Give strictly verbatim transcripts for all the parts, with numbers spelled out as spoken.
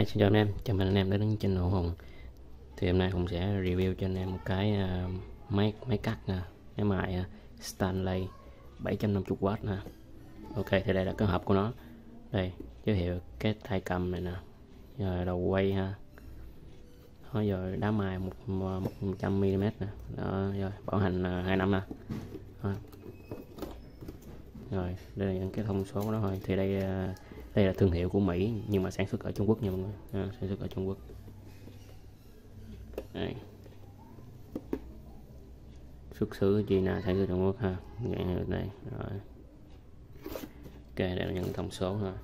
Hi, xin chào anh em, chào mừng anh em đến với channel Hùng. Thì hôm nay Hùng sẽ review cho anh em một cái uh, máy máy cắt nè, máy mài uh, Stanley bảy trăm năm mươi oát nè. Ok, thì đây là cái hộp của nó. Đây, giới thiệu cái tay cầm này nè, rồi đầu quay ha. Đó, rồi đá mài một trăm mi li mét nè. Đó, rồi bảo hành uh, hai năm nè. Đó. Rồi, đây là những cái thông số của nó thôi. Thì đây uh, đây là thương hiệu của Mỹ nhưng mà sản xuất ở Trung Quốc nha mọi người. À, sản xuất ở Trung Quốc. Đây. Xuất xứ China, sản xuất Trung Quốc ha. Đây, đây. Rồi. Ok, đây là những thông số ha.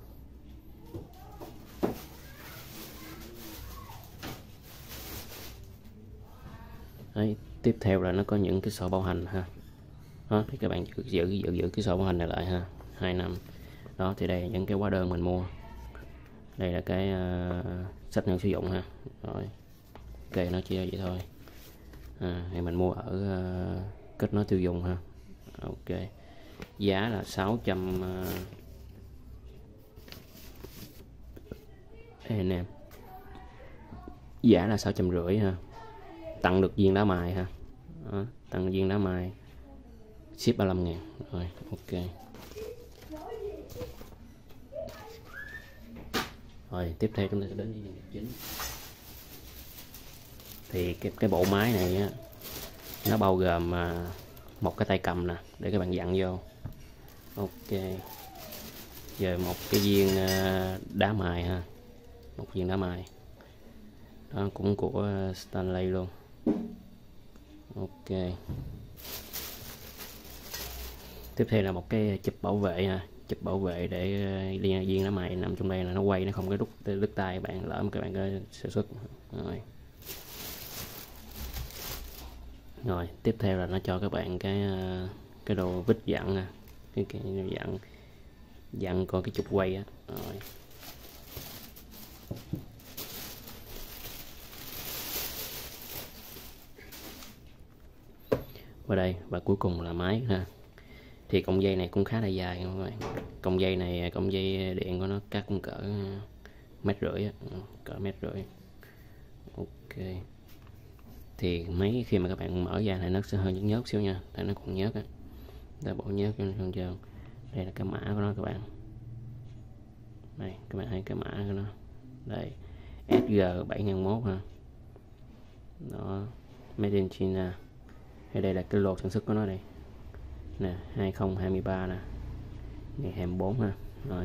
Đấy, tiếp theo là nó có những cái sổ bảo hành ha. Đó, thì các bạn giữ giữ giữ, giữ cái sổ bảo hành này lại ha, hai năm. Đó, thì đây là những cái hóa đơn mình mua. Đây là cái uh, sách nhận sử dụng ha. Rồi. Ok, nó chỉ là vậy thôi. À, thì mình mua ở uh, kết nối tiêu dùng ha. Ok, giá là sáu trăm uh... Đây anh em, giá là sáu trăm rưỡi ha, tặng được viên đá mài ha. Đó, tặng viên đá mài, ship ba mươi lăm ngàn. Rồi, ok. Rồi, tiếp theo chúng ta sẽ đến với nhân vật chính. Thì cái, cái bộ máy này á, nó bao gồm uh, một cái tay cầm nè để các bạn dặn vô. Ok, giờ một cái viên uh, đá mài ha, một viên đá mài đó cũng của Stanley luôn. Ok, tiếp theo là một cái chụp bảo vệ ha, chụp bảo vệ để uh, viên đá mài nằm trong đây là nó quay, nó không có đứt đứt tay bạn, lỡ mà các bạn có sản xuất. Rồi. Rồi, tiếp theo là nó cho các bạn cái cái đồ vít dặn nè, cái, cái dặn dặn coi cái trục quay á. Rồi. Và đây, và cuối cùng là máy ha. Thì cọng dây này cũng khá là dài các bạn. Cọng dây này, cọng dây điện của nó cắt cũng cỡ mét rưỡi á, cỡ mét rưỡi. Ok. Thì máy khi mà các bạn mở ra này nó sẽ hơi nhớt nhớt xíu nha, tại nó còn nhớt á. Để bộ nhớt cho trơn trơn. Đây là cái mã của nó các bạn. Đây, các bạn thấy cái mã của nó. Đây, S G bảy nghìn mốt ha. Đó, Made in China. Hay đây là cái lô sản xuất của nó đây. Nè, hai không hai ba nè. Ngày hai mươi bốn ha. Rồi.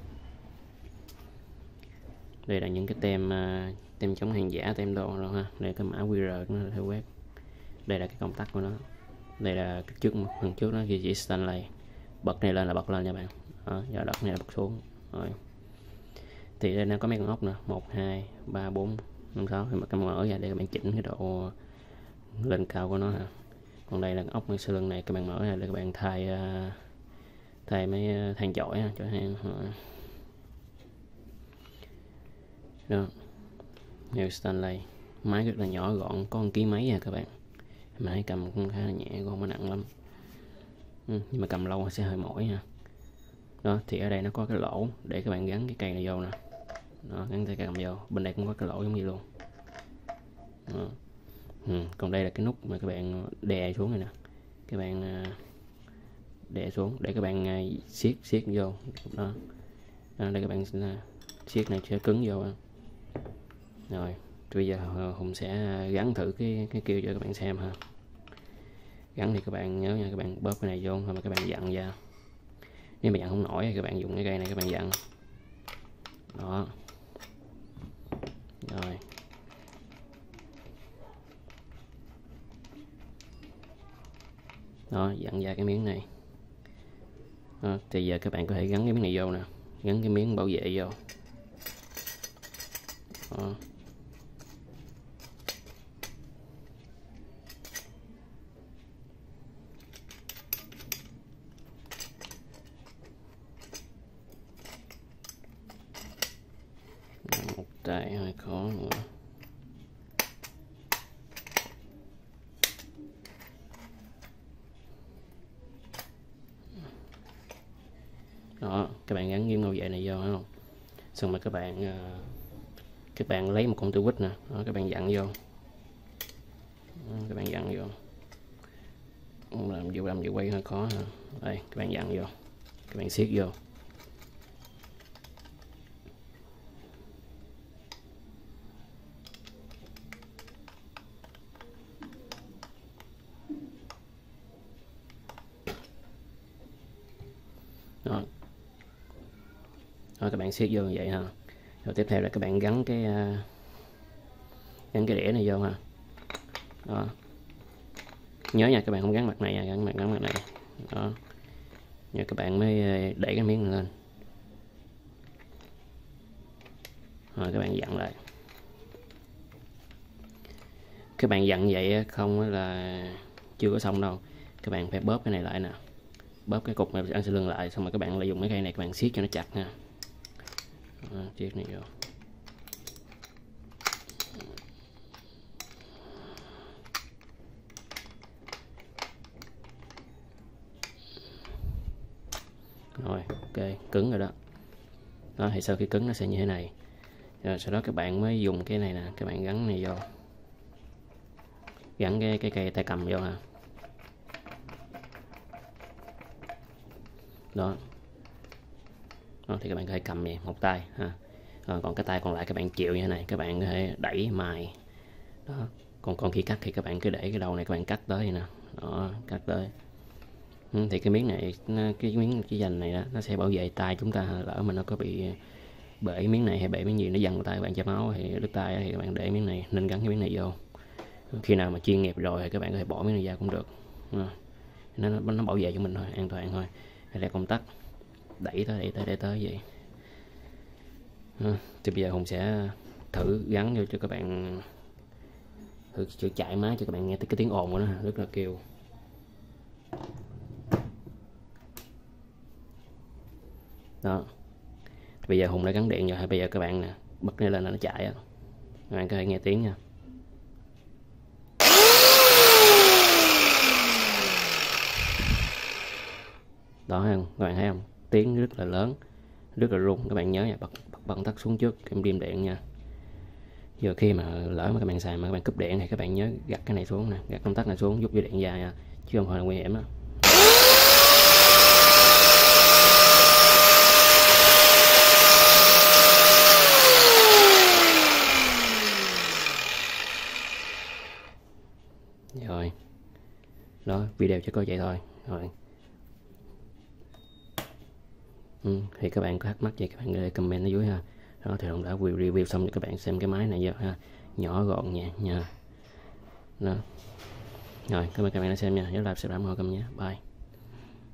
Đây là những cái tem uh, tem chống hàng giả, tem đồ rồi ha. Đây cái mã quy rờ của nó theo web. Đây là cái công tắc của nó. Đây là cái trước phần trước nó ghi chữ Stanley. Bật này lên là bật lên nha bạn. Đó, giờ bật này là bật xuống. Rồi. Thì đây nó có mấy con ốc nè, một hai ba bốn năm sáu, thì mà các mở ra để các bạn chỉnh cái độ lên cao của nó ha. Còn đây là ốc sau lưng này, các bạn mở ra để các bạn thay uh, thay mấy than chổi ha, chổi than. Đó. New Stanley, máy rất là nhỏ gọn, có một ký mấy à các bạn. Mà thấy cầm cũng khá là nhẹ, không có nặng lắm. Ừ, nhưng mà cầm lâu sẽ hơi mỏi ha. Đó, thì ở đây nó có cái lỗ để các bạn gắn cái cây này vô nè. Đó, gắn tay cầm vô. Bên đây cũng có cái lỗ giống như luôn. Đó. Ừ, còn đây là cái nút mà các bạn đè xuống này nè. Các bạn đè xuống để các bạn siết siết vô. Đó. Đó, đây các bạn siết này sẽ cứng vô. Rồi, bây giờ Hùng sẽ gắn thử cái cái kia cho các bạn xem ha. Gắn thì các bạn nhớ nha, các bạn bóp cái này vô rồi mà các bạn dặn ra. Nếu mà dặn không nổi thì các bạn dùng cái cây này các bạn dặn. Đó. Rồi. Đó, dặn ra cái miếng này. Đó, thì giờ các bạn có thể gắn cái miếng này vô nè, gắn cái miếng bảo vệ vô. Đó. Một tay hơi khó nữa. Đó, các bạn gắn miếng bảo vệ này vô không? Xong rồi các bạn uh, các bạn lấy một con tua vít nè, đó, các bạn dặn vô, đó, các bạn dặn vô, làm vụ làm vụ quay hơi khó ha. Đây các bạn dặn vô, các bạn siết vô. Đó. Đó, các bạn siết vô như vậy ha. Rồi tiếp theo là các bạn gắn cái uh, gắn cái đĩa này vô ha. Đó. Nhớ nha, các bạn không gắn mặt này, gắn mặt gắn mặt này. Đó. Rồi các bạn mới đẩy cái miếng này lên. Rồi các bạn dặn lại. Các bạn dặn vậy không là chưa có xong đâu. Các bạn phải bóp cái này lại nè. Bóp cái cục này ăn sẽ lưng lại, xong rồi các bạn lại dùng cái cây này các bạn siết cho nó chặt nha. Đó, siết này vô. Rồi, ok, cứng rồi đó. Đó thì sau khi cứng nó sẽ như thế này. Rồi sau đó các bạn mới dùng cái này nè, các bạn gắn này vô. Gắn cái cái cây tay cầm vô ha. Đó. Đó thì các bạn có thể cầm vậy một tay ha. Rồi, còn cái tay còn lại các bạn chịu như thế này, các bạn có thể đẩy mài. Đó. Còn còn khi cắt thì các bạn cứ để cái đầu này các bạn cắt tới vậy nè. Đó, cắt tới. Ừ, thì cái miếng này cái miếng cái dành này đó, nó sẽ bảo vệ tay chúng ta, lỡ mà nó có bị bể miếng này hay bể miếng gì nó dằn tay các bạn chảy máu thì đứt tay thì các bạn để miếng này, nên gắn cái miếng này vô. Khi nào mà chuyên nghiệp rồi thì các bạn có thể bỏ miếng này ra cũng được. Nó nó bảo vệ cho mình thôi, an toàn thôi. Đây là công tắc đẩy tới đẩy tới đẩy tới vậy. Thì bây giờ Hùng sẽ thử gắn vô cho các bạn, thử, thử chạy máy cho các bạn nghe cái tiếng ồn của nó rất là kêu. Đó. Bây giờ Hùng đã gắn điện rồi, bây giờ các bạn nè, bật nó lên là nó chạy á. Các bạn có thể nghe tiếng nha. Đó không? Các bạn thấy không? Tiếng rất là lớn, rất là rung. Các bạn nhớ nha, bật bật bật tắt xuống trước em điềm điện nha. Giờ khi mà lỡ mà các bạn xài mà các bạn cúp điện thì các bạn nhớ gạt cái này xuống nè, gạt công tắc này xuống, giúp dây điện dài nha, chứ không phải là nguy hiểm đó. Rồi. Đó, video chỉ có vậy thôi. Rồi. Ừ, thì các bạn có thắc mắc gì các bạn có thể comment ở dưới ha. Đó thì Hùng đã review xong cho các bạn xem cái máy này giờ ha, nhỏ gọn nhẹ nha. Đó. Rồi, cảm ơn các bạn đã xem nha, nhớ like, subscribe, ủng hộ kênh nhé. Bye.